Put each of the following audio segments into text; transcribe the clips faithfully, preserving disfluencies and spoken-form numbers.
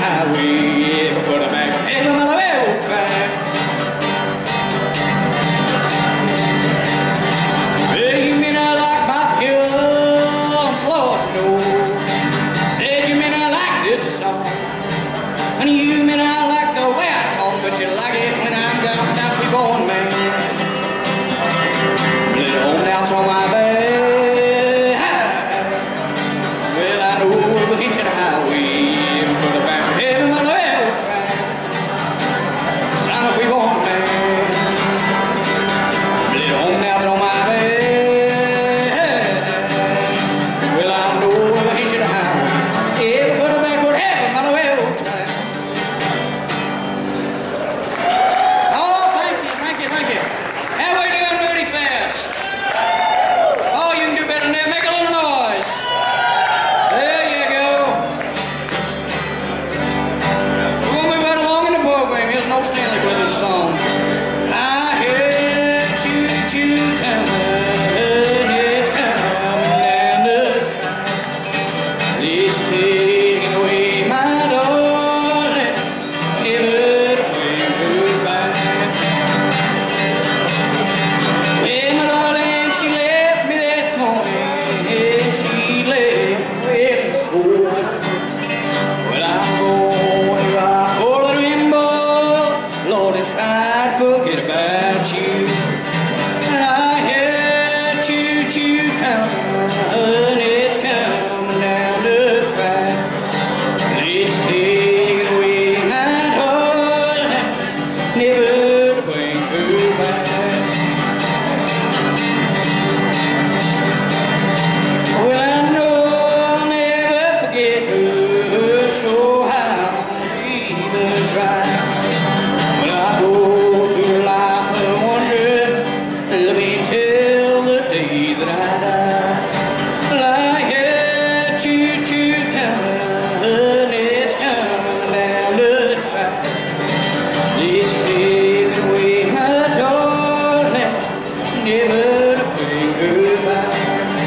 highway, put her back on the railroad track. Well, you may not like my hill, I'm slow to know. Said you may not like this song, and you may not like the way I talk, but you like it when I'm down south, we going, man. Little home down on my back. Well, I know we're hitching a highway, put her back on the railroad track. Son, if we going, man. Little home down on my back. Well, I know we're hitching a highway, yeah, put her back on the railroad track. Oh, thank you, thank you, thank you. How we doing really fast? Oh, you can do better than that. Make a little noise. There you go. We're going to move right along in the program. Here's no Stanley with this song. I hear choo-choo coming, it's coming down the track. It's taking away my darling, never to bring her back. Well, my darling, she left me this morning, and she left me in school. Well, I'm going to rock for the rainbow, Lord, and try to forget about you. I hear choo-choo coming, it's coming down the track. It's taking away my darling, never to bring her back. Well, I know I'll never forget her, so I'll even try. When I go through life and wonder, let me till the day that I die. Well, I hear choo-choo coming, it's coming down the track. It's taking away my darling, never to bring her back.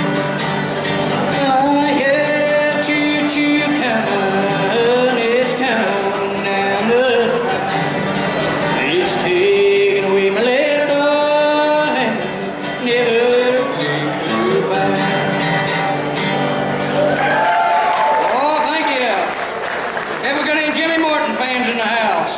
I hear choo-choo coming, it's coming down the track. It's taking away my little darling, never to bring her back. Oh, thank you. Have we got any Jimmy Morton fans in the house?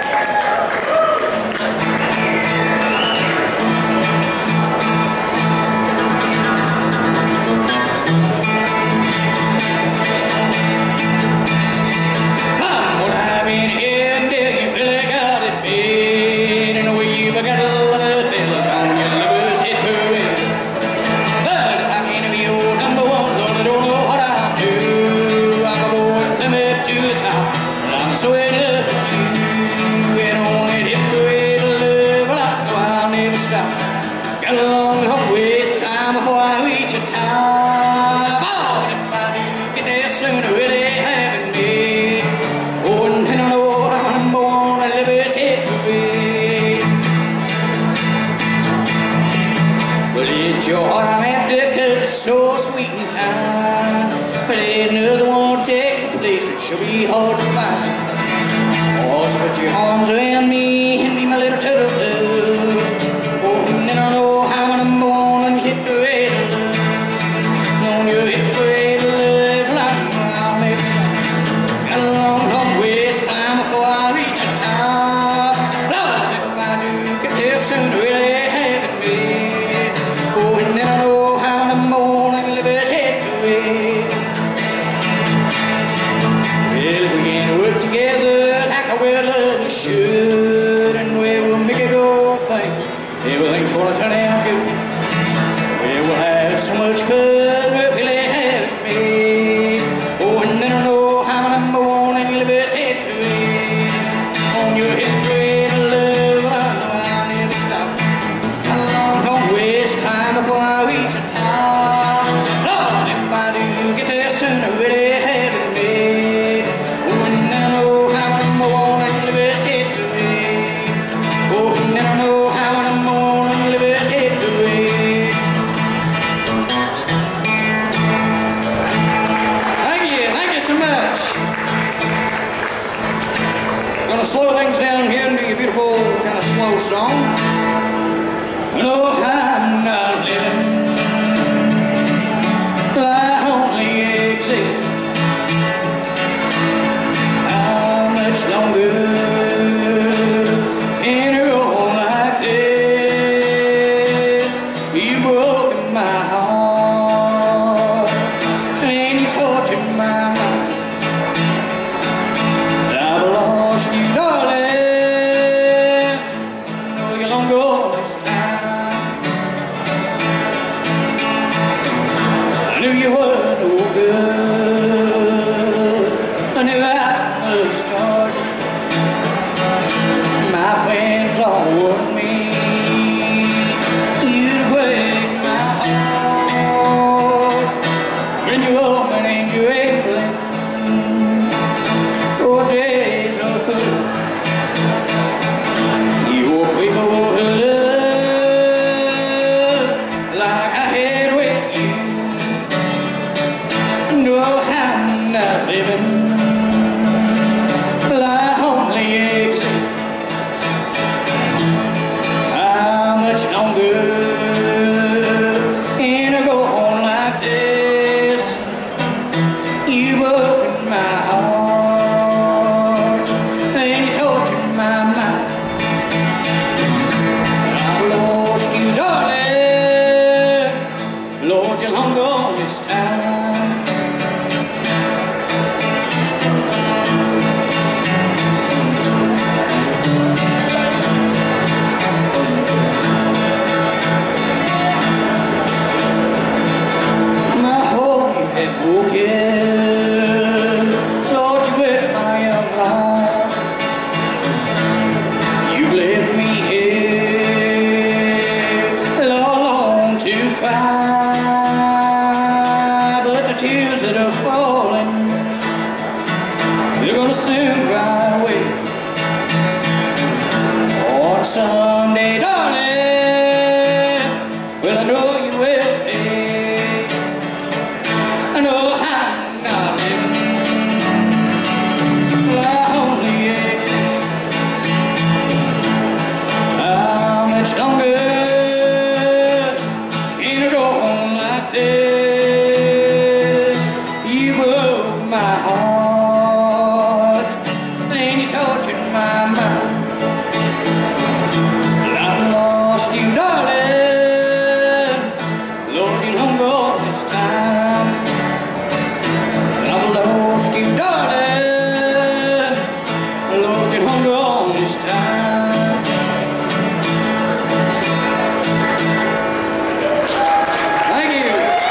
Well, I've been here until you feel like got it bad, and the way you've got a lot of fellas on your lovers hit her with. But I can't be your number one, Lord, I don't know what I'll do. I'm a boy, let me to the top, and I'm so in love with you. And only hit the way to love, well, I know I'll never stop. Got a long, long ways to time before I reach a top. Oh, if I do get there sooner, really having me. Oh, and then I know I'm number one, and livers hit the way. Well, it's your heart I'm after, 'cause it's so sweet and kind. But ain't another one take the place, it should be hard to find. Oh, so put your arms around me and be my little turtle dove. Oh, and then I know how I'm number one, and you hit the way to love. When you hit the way to love, well, I know I'll never stop. Got a long, long ways to climb before I reach the top. Lord, if I do get there soon, really having me. Oh, and then I know how in the morning the livers hit the way. Well, if we can work together like a well love should, and we will make it go things, everything's gonna turn out good. Well, we'll have so much fun, we'll really have me. Oh, and then I know how I'm number one, and you livers hit the way. On your hit the way to love, well, I know I'll never stop. Got a long, long ways to climb before I reach the top. Lord, if I do get there sooner, really having me. Oh, and then I know how I'm number one, and you livers hit the way. Oh, and then I know how I'm number one, and you livers hit the way. Thank you, thank you so much. slow things down here and do your beautiful kind of slow song. No time not living, I only exist. How much longer in a road like this? You broke my heart and you tortured my mind. I've lost you, darling. No, you're long gone this time. I knew you were no good. I knew I was started. My friends all warned me you'd break my heart when you're woman and you're able. Four days of food. You won't pay for her love like I had with you. No, I'm not living. I only exist. How much longer can I go on like this? You broke my heart and you tortured my mind. I've lost you, darling. Lord, you're long gone this time. My heart you had broken. Lord, you wet my young life. You left me here alone to cry. But the tears that are falling, they're gonna soon dry away. On Sunday, darling, well, I know you will pay. I know I'm not living. I only exist. How much longer can I go on like this? You broke my heart and you tortured my mind. I've lost you, darling. Lord, you're long gone this time. I've lost you, darling. Lord, you're long gone this time. Thank you.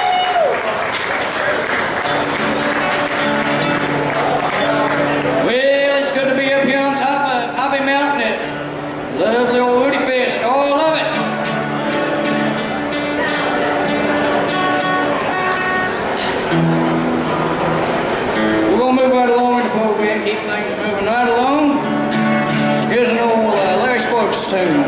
Well, it's good to be up here on top of Hobby Mountain at lovely old Woody Fest. Oh, I love it. We're going to move right along in the program, keep things moving right along. Here's an old uh, Larry Sparks tune.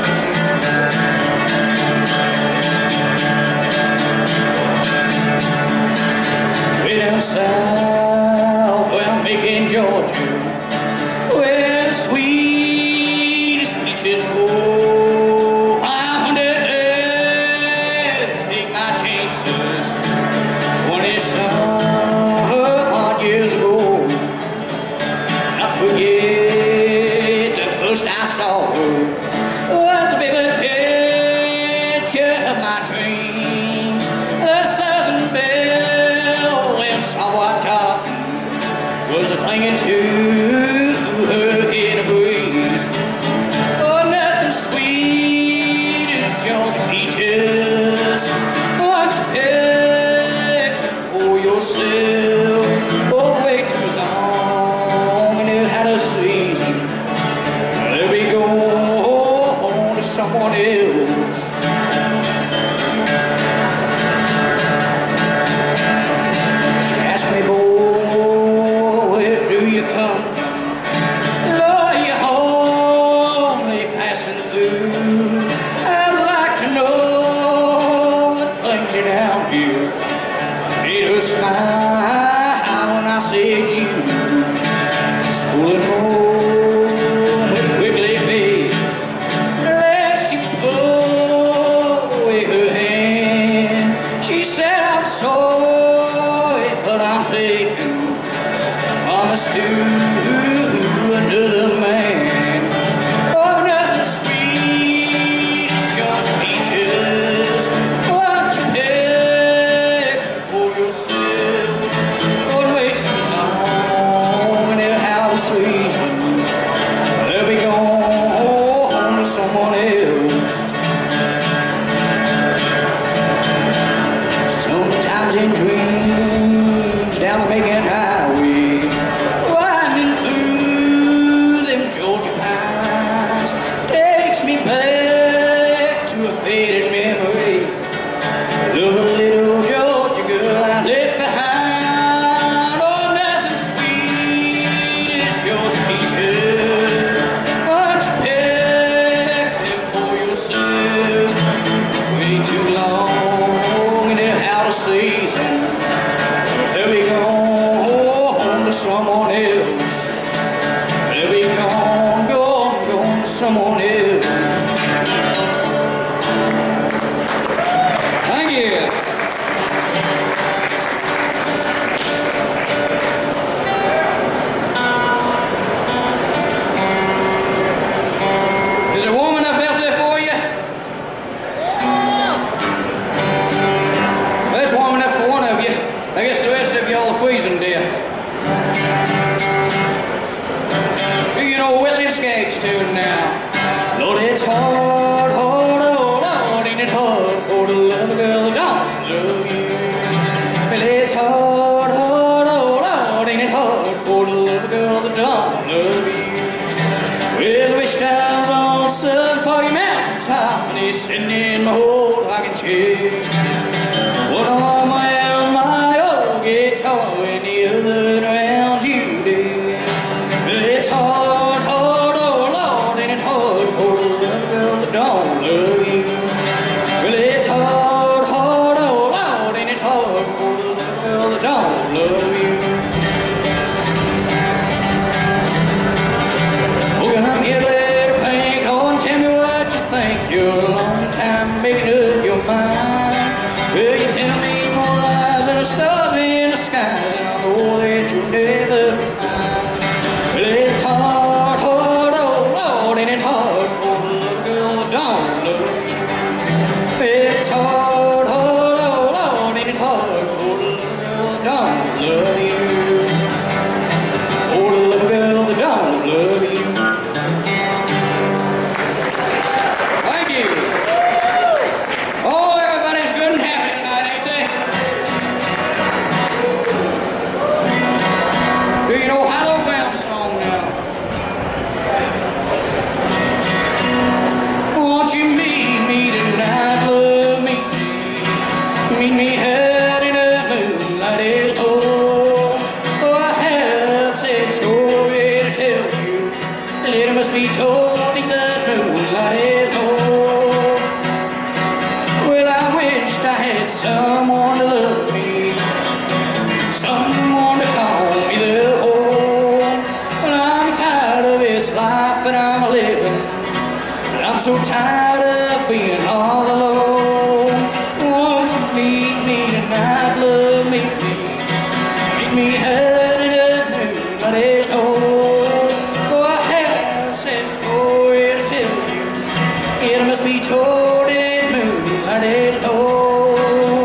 Way down south, well, Macon, Georgia, where the sweetest peaches grow. I'm under take my chances. Twenty-some hard years ago, I forget the first I saw her was a vivid picture of my dreams. A southern belle and saltwater cotton was a clinging to her in a breeze. Oh, nothing sweet as Georgia peaches. Once you pick for yourself, oh, way too long, and it had a season. Let me go on to someone else. She asked me, boy, where do you come from? another man. Oh, nothing sweet as short peaches. Why don't you pick for yourself? Don't wait too long and they'll have a season. They'll be gone to someone else. Sometimes in dreams down the Macon Highway, winding through them Georgia pines, takes me back to a faded memory of a little Georgia girl I left behind. Oh, nothing sweet as Georgia peaches. Why don't you pick them for yourself? Wait too long and they're out of season. They'll be gone to someone else. They'll be gone, gone, gone to someone else. Thank you. Is it warm enough out there for you? That's warm enough for one of you. I guess the rest of y'all are freezing to death. Do you know Whitley Skaggs tune now? Lord, it's hard, hard, oh Lord, ain't it hard for to love a girl that don't love you. Well, it's hard, hard, oh Lord, ain't it hard for to love a girl that don't love you. Well, I wish I was on some foggy mountain top and he's sitting in my old rocking chair. One arm around my old guitar and the other around you, dear. Well, it's hard, hard, oh Lord, ain't it hard for the little girl that don't love you. Well, it's hard, hard, oh Lord, ain't it hard for the little girl that don't love you. Oh, I'm here, little pink, oh, and tell me what you think. You're a long time making up your mind. Well, you tell me more lies than a star in the skies, and I know that you'll never find. Well, it's hard, hard, oh Lord, ain't it hard for the little girl that don't love you. It's hard, hard, oh Lord, ain't it hard for the little girl that don't love you. For the little girl that don't love you. Thank you. Oh, everybody's good and happy tonight, ain't they? Do you know Hollow Ground song now? Won't you meet me tonight, love me? Meet me out in a moonlighted hole. Oh, I have said story to tell you, and it must be told in that moonlighted hole. Well, I wished I had someone to love me, someone to call me their own. Well, I'm tired of this life that I'm living, and I'm so tired of being all alone. Won't you meet me tonight, love me? Meet me out in a moonlighted hole. Oh, I have said story to tell you, it must be told in that moonlighted hole.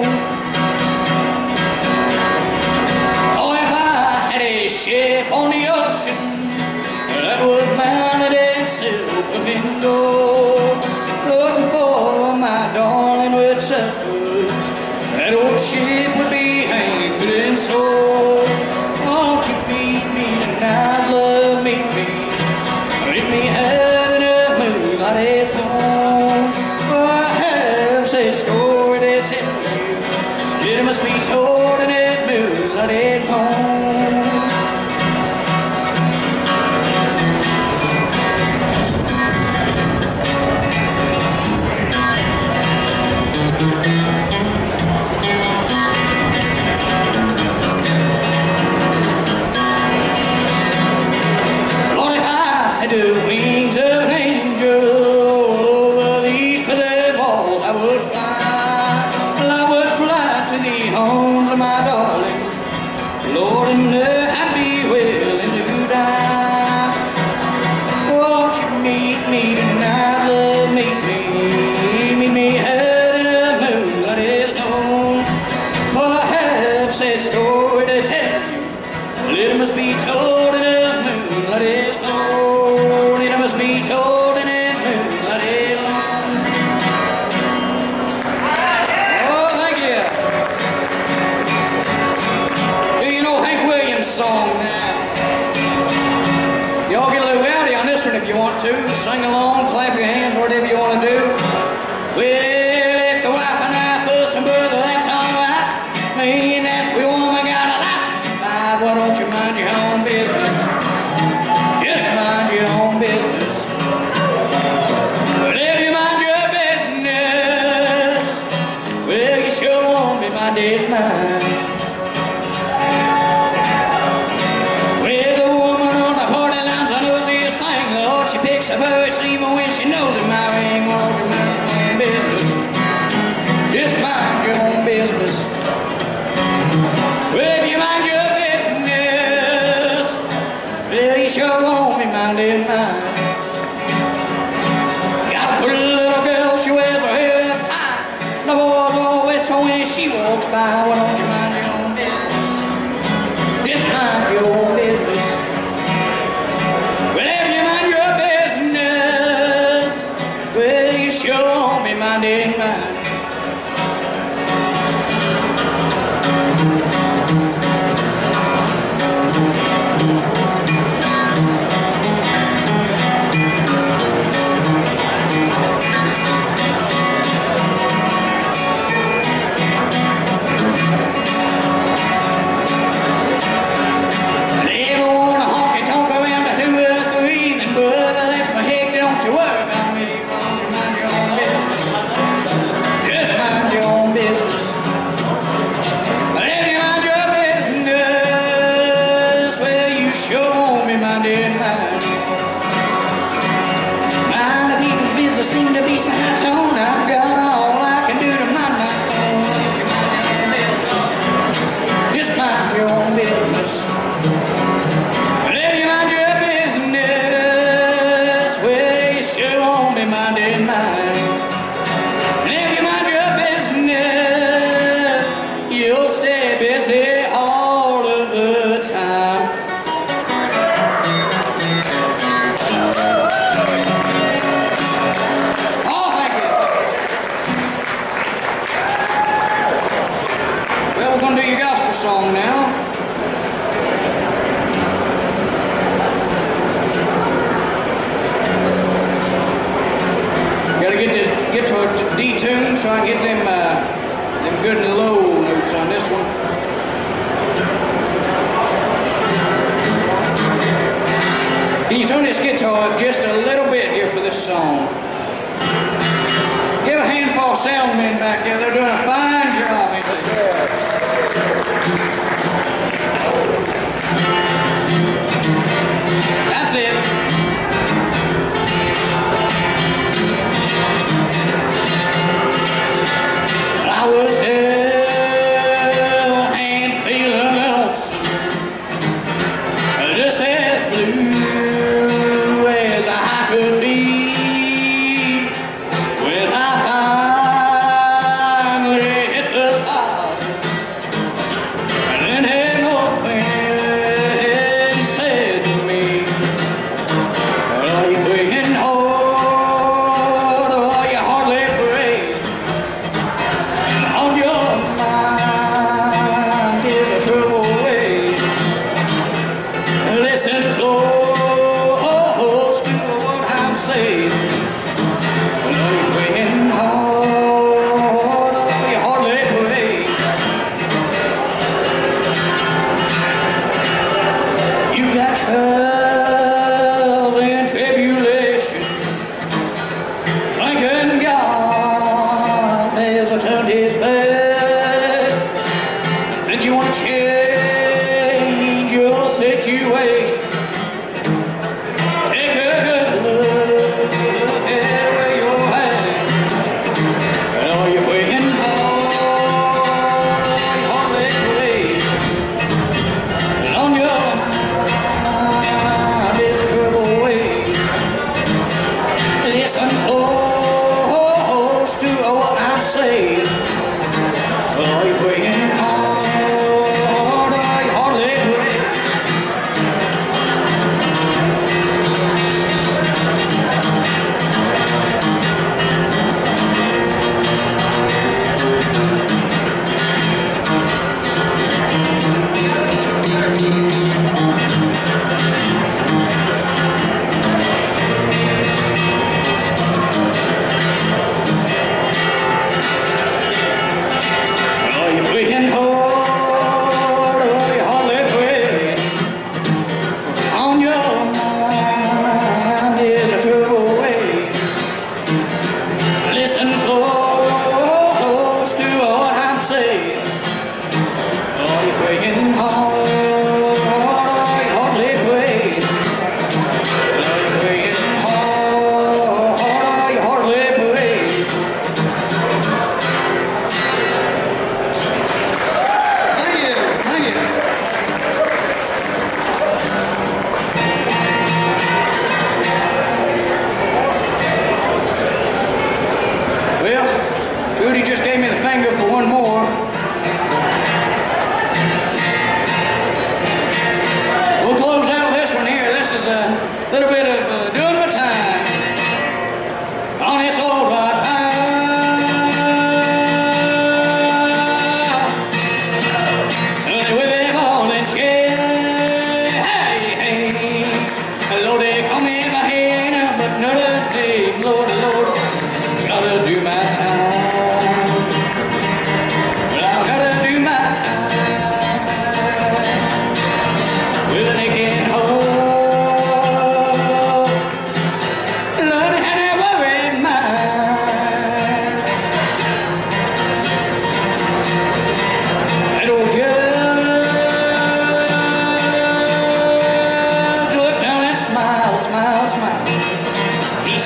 Oh, if I had a ship on the ocean that was mounted in silver and gold, looking for my darling with supper, that old ship would be hanged and sold. Won't you meet me tonight, love, meet me? Meet me out in a moonlighted home. Oh, I have said story to tell you, it must be told in that moonlighted home. want to. Sing along, clap your hands, whatever you want to do. Well, if the wife and I fuss and brother, that's all right. Me and that's we woman got a license to buy. Why don't you mind your own business? Just mind your own business. But if you mind your business, well, you sure won't be my dead mind. Picks up her even when she knows that my ain't gonna mind your own business. Just mind your own business. Well, if you mind your business, well, you sure won't be minding mine. Got a pretty little girl, she wears her hair up high. The boys always so when she walks by, why don't you mind your own business? Just mind your own business. Sure won't be minding mine. I never want to honky tonk around to two or three, then brother, that's my head, don't you worry about me. Seem to be some tone. I've got all I can do to mind my own. Just mind your own business. But if you mind your business, well, you sure won't be minding mine. And if you mind your business, you'll stay busy all of the time. We're going to do your gospel song now. Got to get this, get to a D tune so I can get them, uh, them good and low notes on this one. Can you tune this guitar up just a little bit here for this song? Give a hand for all soundmen back there. They're doing a fine job. That's it. I was hell and feeling lonesome, just as blue as I could be, when I finally hit the spot. And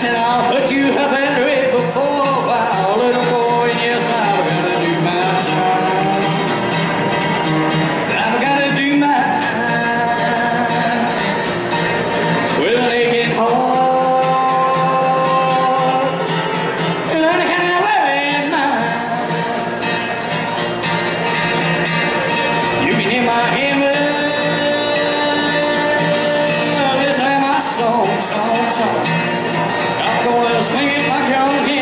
said, I'll put you up and ready before a while, little boy, and yes, I'm gonna do my time. I'm gonna do my time. Well, they get hard, and learn kind of wearing mine. You can hear my hammer, listen to my song, song, song. I'm gonna swing it like John King.